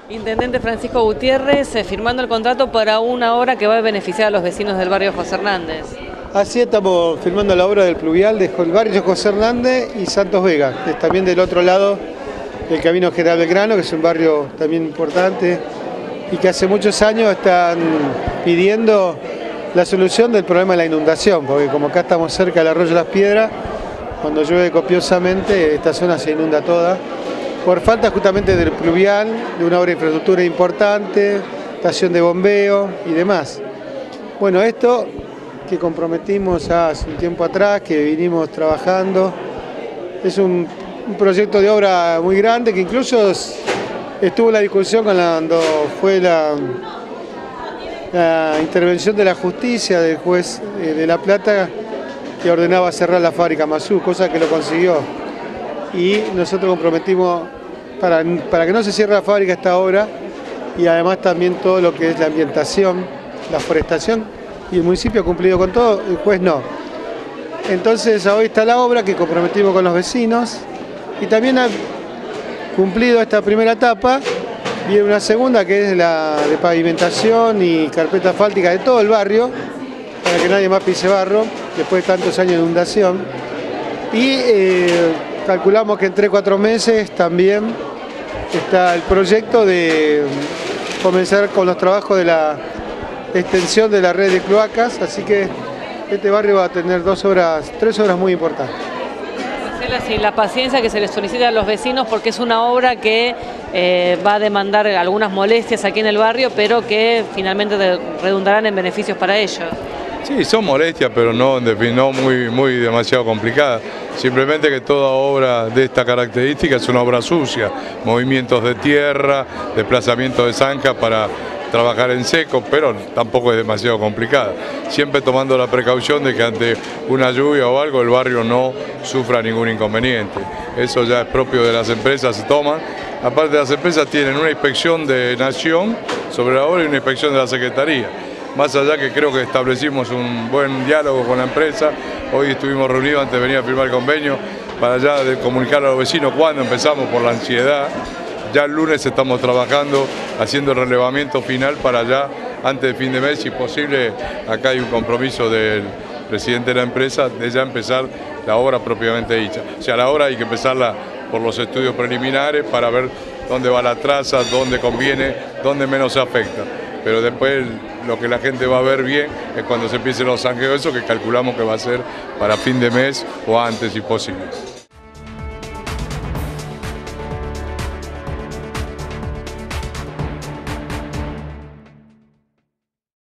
Intendente Francisco Gutiérrez, firmando el contrato para una obra que va a beneficiar a los vecinos del barrio José Hernández. Así estamos firmando la obra del pluvial del barrio José Hernández y Santos Vega, que es también del otro lado del Camino General Belgrano, que es un barrio también importante y que hace muchos años están pidiendo la solución del problema de la inundación, porque como acá estamos cerca del arroyo Las Piedras, cuando llueve copiosamente esta zona se inunda toda, por falta justamente del pluvial, de una obra de infraestructura importante, estación de bombeo y demás. Bueno, esto que comprometimos hace un tiempo atrás, que vinimos trabajando, es un proyecto de obra muy grande que incluso estuvo en la discusión cuando fue la intervención de la justicia del juez de La Plata, que ordenaba cerrar la fábrica Mazú, cosa que lo consiguió. Y nosotros comprometimos para que no se cierre la fábrica esta obra, y además también todo lo que es la ambientación, la forestación, y el municipio ha cumplido con todo, el juez no. Entonces hoy está la obra que comprometimos con los vecinos, y también ha cumplido esta primera etapa. Viene una segunda que es la de pavimentación y carpeta asfáltica de todo el barrio, para que nadie más pise barro, después de tantos años de inundación. Y calculamos que en 3-4 meses también está el proyecto de comenzar con los trabajos de la extensión de la red de cloacas, así que este barrio va a tener 3 obras muy importantes. Y la paciencia que se les solicita a los vecinos, porque es una obra que va a demandar algunas molestias aquí en el barrio, pero que finalmente redundarán en beneficios para ellos. Sí, son molestias, pero no muy demasiado complicadas. Simplemente que toda obra de esta característica es una obra sucia, movimientos de tierra, desplazamiento de zanja para trabajar en seco, pero tampoco es demasiado complicada. Siempre tomando la precaución de que ante una lluvia o algo el barrio no sufra ningún inconveniente. Eso ya es propio de las empresas, se toman. Aparte, las empresas tienen una inspección de Nación sobre la obra y una inspección de la Secretaría. Más allá que creo que establecimos un buen diálogo con la empresa, hoy estuvimos reunidos antes de venir a firmar el convenio para ya comunicar a los vecinos cuándo empezamos por la ansiedad. Ya el lunes estamos trabajando, haciendo el relevamiento final para ya, antes de fin de mes, si posible, acá hay un compromiso del presidente de la empresa de ya empezar la obra propiamente dicha. O sea, la obra hay que empezarla por los estudios preliminares para ver dónde va la traza, dónde conviene, dónde menos se afecta. Pero después lo que la gente va a ver bien es cuando se empiecen los zanjeos, eso que calculamos que va a ser para fin de mes o antes si posible.